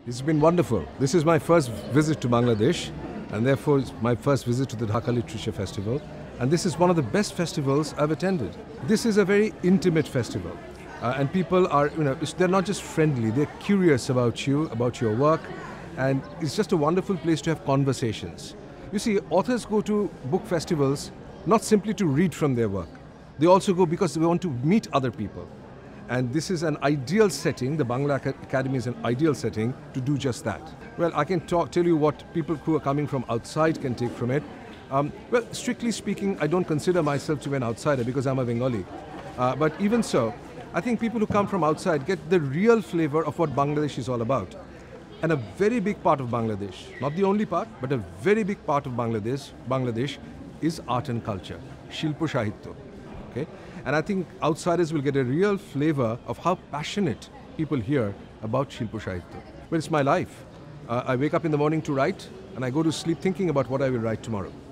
It's been wonderful. This is my first visit to Bangladesh, and therefore it's my first visit to the Dhaka Literature Festival. And this is one of the best festivals I've attended. This is a very intimate festival. And people are, they're not just friendly, they're curious about you, about your work. And it's just a wonderful place to have conversations. You see, authors go to book festivals not simply to read from their work. They also go because they want to meet other people. And this is an ideal setting, the Bangla Academy is an ideal setting to do just that. Well, I can tell you what people who are coming from outside can take from it. Well, strictly speaking, I don't consider myself to be an outsider because I'm a Bengali. But even so, I think people who come from outside get the real flavor of what Bangladesh is all about. And a very big part of Bangladesh, not the only part, but a very big part of Bangladesh is art and culture, Shilpo Sahitya. Okay? And I think outsiders will get a real flavor of how passionate people here about Shilpo Sahitya. But it's my life. I wake up in the morning to write, and I go to sleep thinking about what I will write tomorrow.